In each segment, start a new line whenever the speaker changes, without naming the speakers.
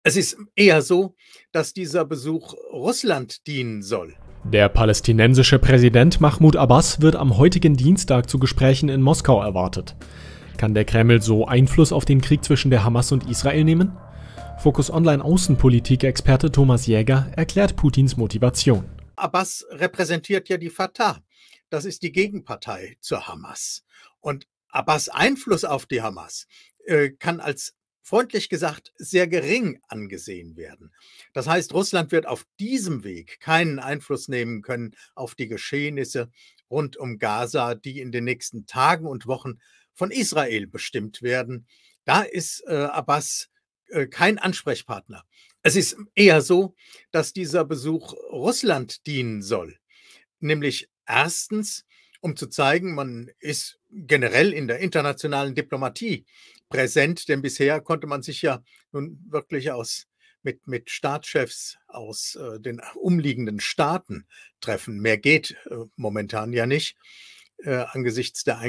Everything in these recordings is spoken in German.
Es ist eher so, dass dieser Besuch Russland dienen soll.
Der palästinensische Präsident Mahmoud Abbas wird am heutigen Dienstag zu Gesprächen in Moskau erwartet. Kann der Kreml so Einfluss auf den Krieg zwischen der Hamas und Israel nehmen? Focus Online Außenpolitik-Experte Thomas Jäger erklärt Putins Motivation.
Abbas repräsentiert ja die Fatah. Das ist die Gegenpartei zur Hamas. Und Abbas' Einfluss auf die Hamas kann als freundlich gesagt sehr gering angesehen werden. Das heißt, Russland wird auf diesem Weg keinen Einfluss nehmen können auf die Geschehnisse rund um Gaza, die in den nächsten Tagen und Wochen von Israel bestimmt werden. Da ist Abbas kein Ansprechpartner. Es ist eher so, dass dieser Besuch Russland dienen soll. Nämlich erstens, um zu zeigen, man ist generell in der internationalen Diplomatie präsent, denn bisher konnte man sich ja nun wirklich mit Staatschefs aus den umliegenden Staaten treffen. Mehr geht momentan ja nicht angesichts der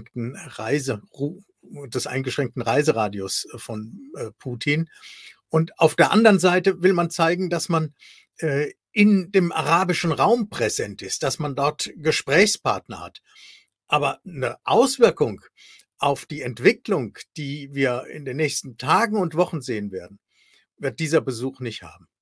des eingeschränkten Reiseradius von Putin. Und auf der anderen Seite will man zeigen, dass man in dem arabischen Raum präsent ist, dass man dort Gesprächspartner hat. Aber eine Auswirkung auf die Entwicklung, die wir in den nächsten Tagen und Wochen sehen werden, wird dieser Besuch nicht haben.